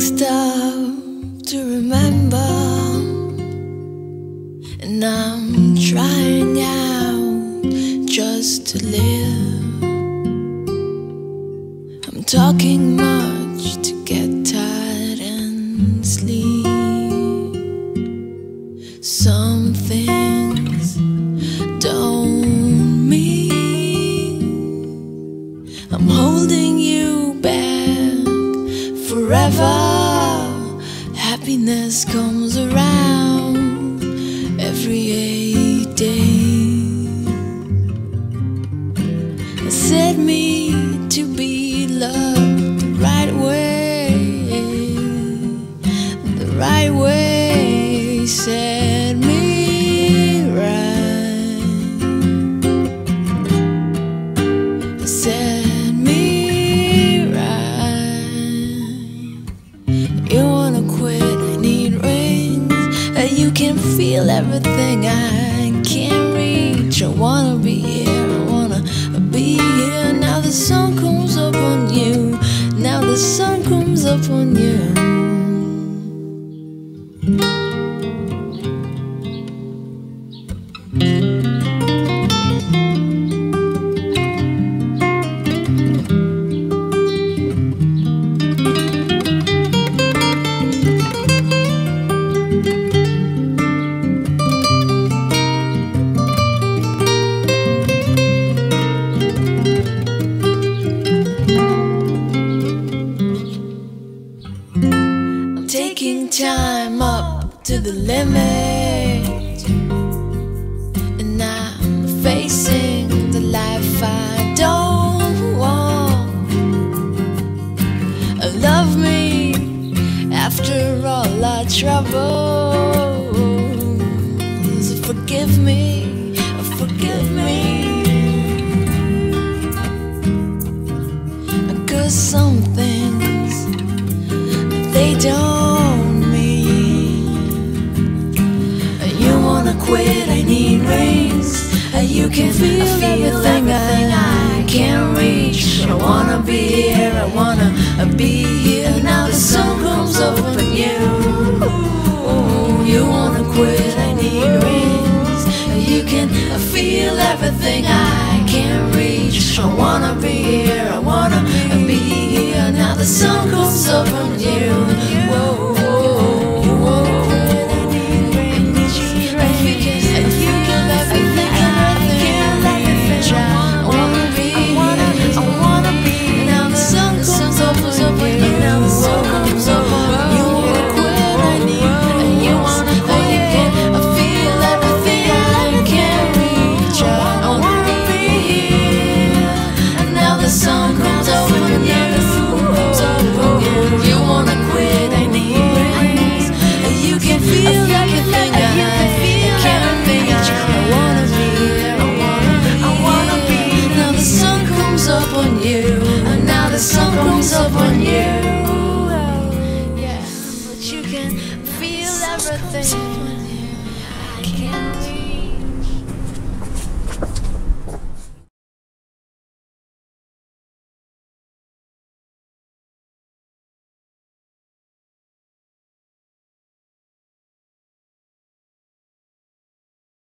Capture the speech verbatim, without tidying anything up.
stuff to remember, and I'm trying out just to live. I'm talking much to get tired and sleep. Some things don't mean I'm holding you back forever. Happiness comes around every eight days. It set me to be loved the right way, the right way set me right, set me right. You wanna quit, I need rings. You can feel everything I can't reach. I wanna be here, I wanna be here. Now the sun comes up on you, now the sun comes up on you. Taking time up to the limit, and I'm facing the life I don't want. Love me after all our troubles. Forgive me, forgive me, 'cause some things they don't mean. You wanna quit, I need rings. You can feel, feel everything, everything I can't reach. I wanna be here, I wanna be here. Now the sun comes up on you. You wanna quit, I need rings. You can feel everything I can't reach. I wanna be here, I wanna be here. Now the sun comes up on you.